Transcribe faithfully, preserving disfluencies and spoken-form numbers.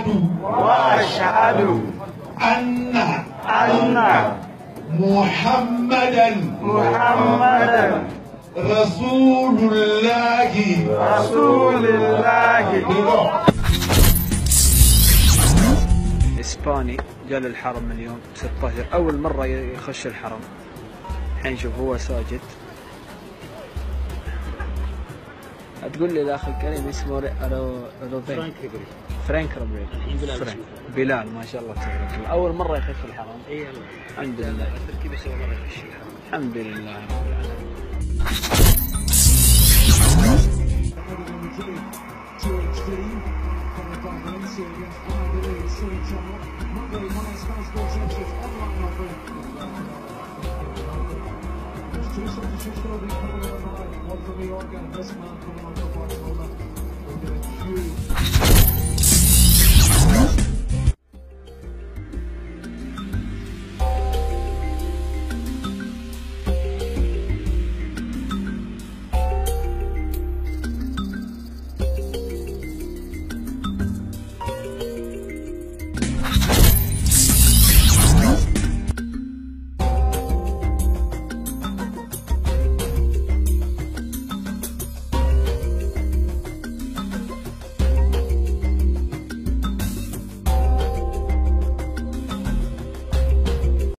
وأشهد أن أن محمدا محمدا رسول الله رسول الله. اسباني جاء للحرم اليوم ستة عشر، اول مره يخش الحرم. الحين شوف هو ساجد. تقول لي الاخ الكريم اسمه فرانك ريبيري. فرانك ريبيري. فرانك بلال ما شاء الله تبارك الله، اول مره يخش الحرم. اي والله الحمد لله. التركيبه اول مره يخش الحرم. الحمد لله رب العالمين. Two substitutes will be coming on the line. One from New York and this man coming on for Barcelona. We're getting huge.